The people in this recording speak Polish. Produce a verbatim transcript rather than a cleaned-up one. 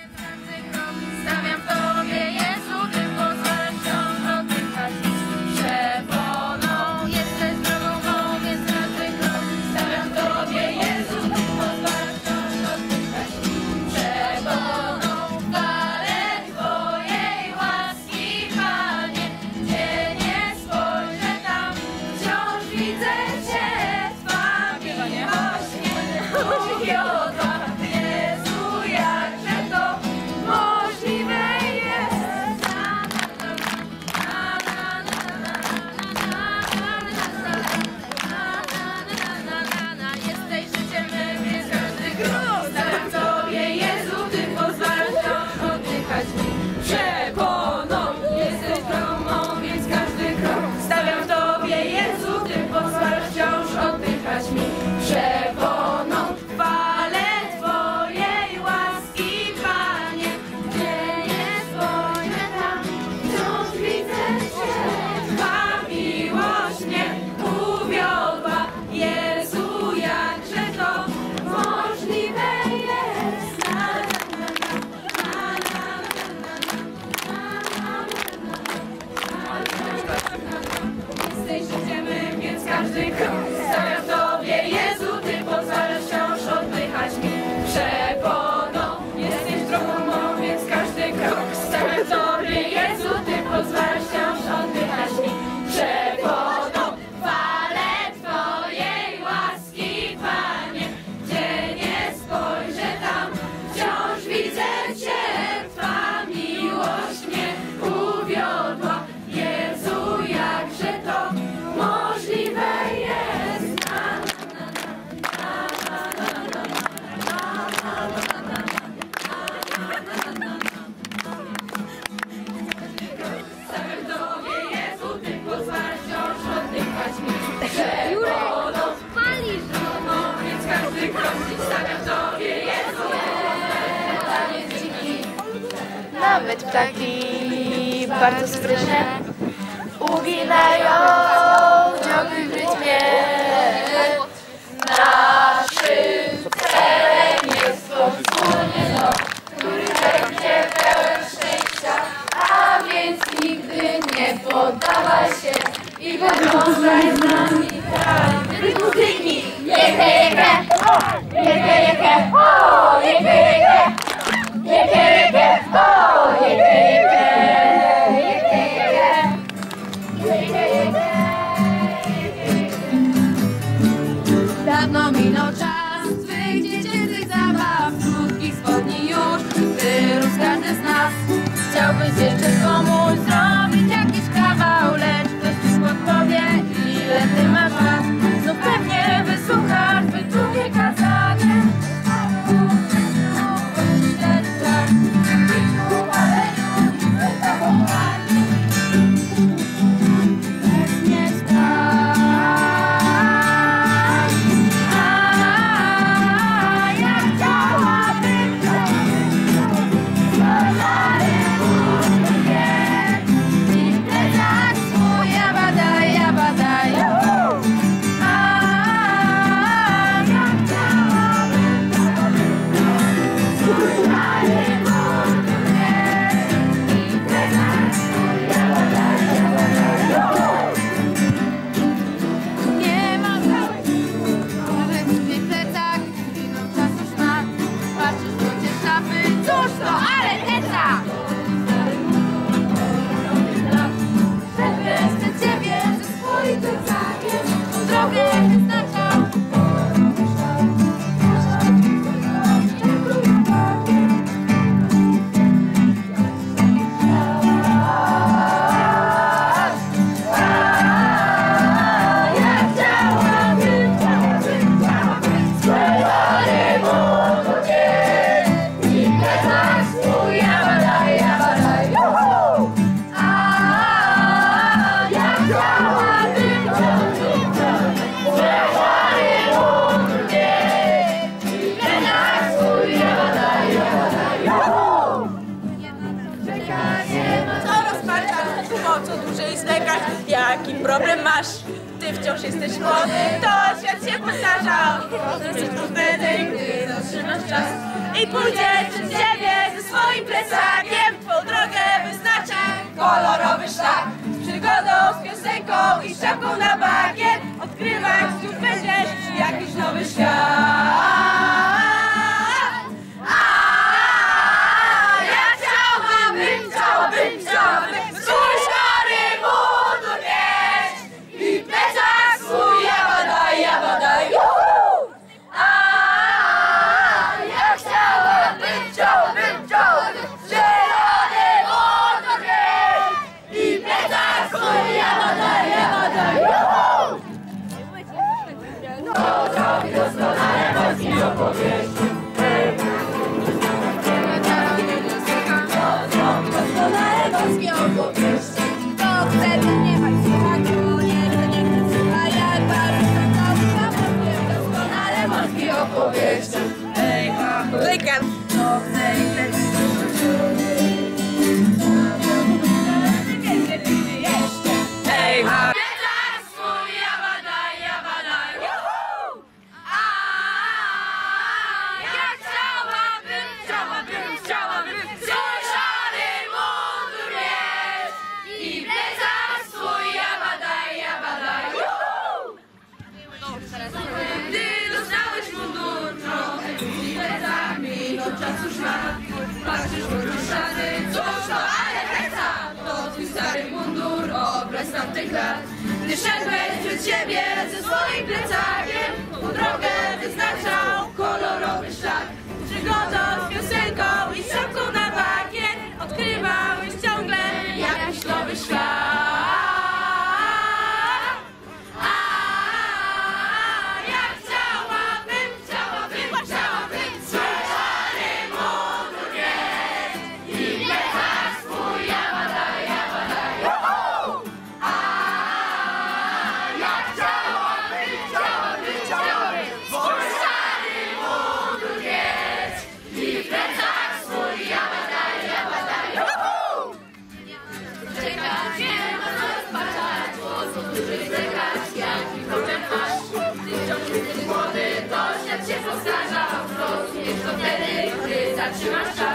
Nawet ptaki bardzo sprytne uginają dzioby w rytmie. Naszym celem jest wspólny rok, który będzie pełen szczęścia, a więc nigdy nie poddawaj się i podążaj z nami kraj. Rytm muzyki! Jeke, jeke! Jeke, jeke! O! Jeke, jeke! Jeke, jeke! O! Jeke, jeke! Jeke, jeke! Jeke, jeke! Dawno minął czas twych dziecięcych zabaw, krótkich spodni już wyrósł każdy z nas. Chciałbyś jeszcze komuś zrobić jakiś kawał, lecz ktoś ci podpowie, ile ty masz lat. No pewnie wysłuchasz zbyt długie kazanie. Jaki problem masz? Ty wciąż jesteś młody, to świat się postarzał. Jesteś tu wtedy, gdy zatrzymasz czas. i pójdzie przed ciebie ze swoim plecakiem. Twą drogę wyznacza kolorowy szlak. Z przygodą, z piosenką i szapką na bakiet odkrywać już będziesz jakiś nowy świat. Patrzysz w szany, cóż to, ale heca, to twój stary mundur, obraz tamtych lat. Gdy szedłeś przed siebie ze swoim plecakiem, tą drogę wyznaczał kolorowy szlak. Przygodą, z piosenką i szapką na bakiet odkrywałeś ciągle jakiś nowy świat. Zatrzymasz czas.